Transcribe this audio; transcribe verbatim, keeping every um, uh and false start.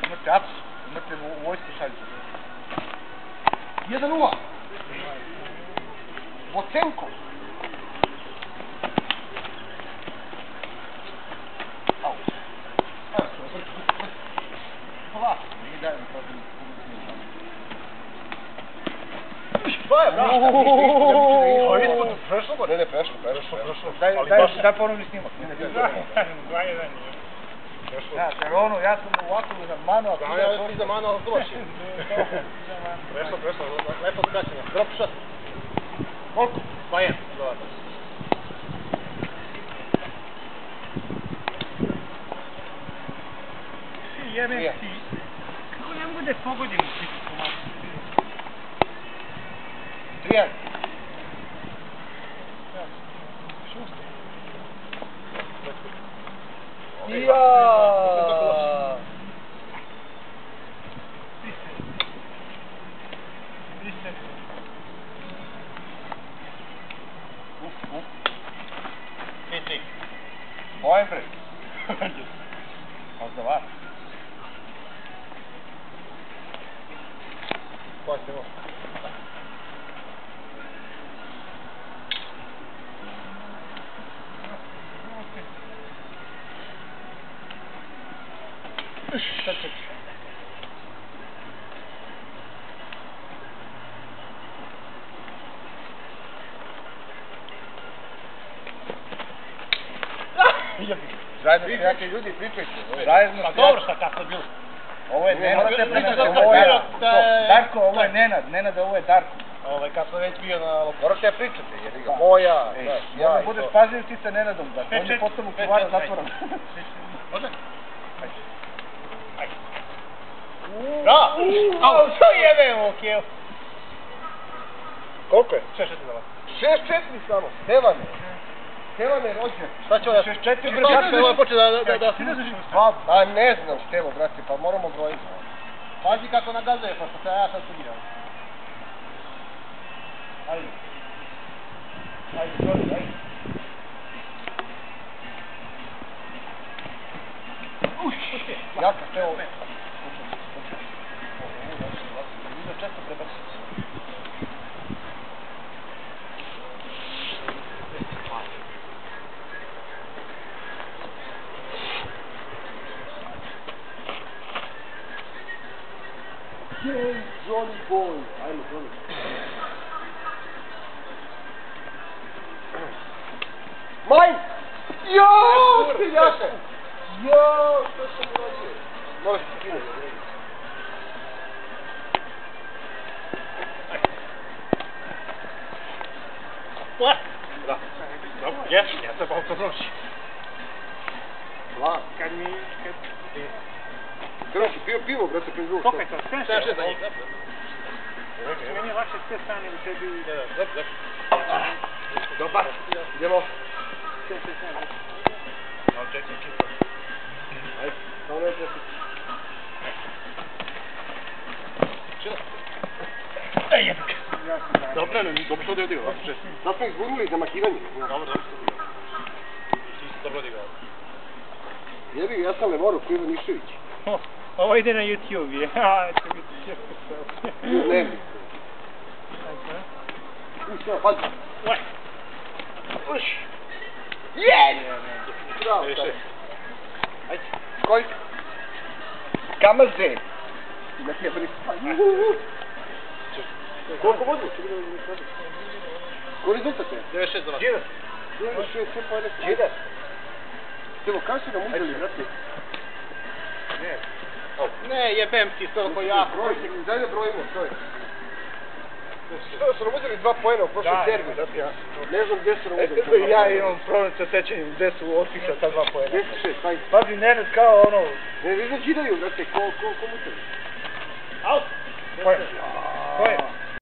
Imate A P S, imate u vojsku šaljicu. jedan nula. Vocenko. Au. Evo se, vrti, vrti, vrti. Polako, mi dajemo to da mi To je, bravo. Ovo je ispod, prešlo go? Ne, ne, prešlo, prešlo. Daj ponovni snimak. dva jedan je. Znaš, jer ono, ja sam ovako za manual. Da, ja ti za manual doći. Prešlo, prešlo, lepo skraćenje. Drop shot. Koliko? dva jedan, dodatno. Jebem ti. Kako ne mogu da pogodim u svijetu komadu? tri jedan. Jaaa! Uf, uf. tri tri. Mojem pred. Možda vas. Pojďte mo. Sad ček. Zajedno ste jaki ljudi, pričajte. Zajedno Pa ste dobro jaki. šta kako je bilo. Ovo je Nenad, Morate pričati ovo kako je je bilo, da je- Darko, ovo je Nenad, Nenad, ovo je Darko. Ovaj, kad sam već bio na lopu. Morate ja pričate, jer ga moja, Ej, znaš, ja ja i budeš to. pažljiv ti sa Nenadom, da Pet, on je četiri, potom u pet, kuvara četiri, zatvoran. Može? Ajde. Ajde. Da! Au, što jebe ovo, kjel? Koliko je? šest četiri za vas. šest četiri samo, Stevane. Stevane rođen. Šta će ovo? šest četiri, brate, ovo je počeo da... da, da. Dva, a ne znam Stevo, brate, pa moramo brojiti. Pazi kako nagazuje, pošto se ja sad studiram. Ajde. Ajde, broj, ajde. Uš, jaka Stevo. Vidio često prebaci. Yay, Johnny boy! Ajmo, Johnny. Maj! Joooo! Seljaka! Joooo! Što sam uradio? Moraš ti skinuti. What? Da. Dobro, jes, ja se pa oko noći. Dva. Kad mi... Kad... Trebaš pio pivo, brate, pred zvuk. Koliko je to? Sve Sve šest za njih, da? Meni je lakše sve strane u tebi... Da, da, da, da. Dobar. Idemo. Sve, sve, sve. Malo čekaj, kipa. Ajde, samo ne tresi. Čila? Ej, jebik. Dobro, ne, dobro što da je odigrao. Sad smo izgurnuli za makivanje. Dobro, dobro što odigrao. Ti si dobro odigrao. Jebi, ja sam Levorov, Krivo Nišević. Ovo ide na YouTube, je. A, će biti često sve. Ne bi. Uš, evo, pazi. Uaj. Uš. Yes! Bravo, Više. sad. Ajde, koliko? Kamaze. Ima ti je bris. Koliko vodu? Ko rezultat je? devet šest za vas. Džida. devet šest, sve pojene. Džida. Evo, kada su nam uzeli, brate? Ne. Ne, jebem ti s toliko ja. Broj, daj da brojimo, stoj. Što su nam uzeli dva pojena u prošlom derbi, brate, ja ne znam gdje su nam uzeli. Ja imam problem sa sećanjem gde su otišla ta dva pojena. deset šest, ajde. Pazi, Nenad kao ono... Ne, vi znači daju, brate, ko, ko, ko mu te? Out! Ko je? Ko je?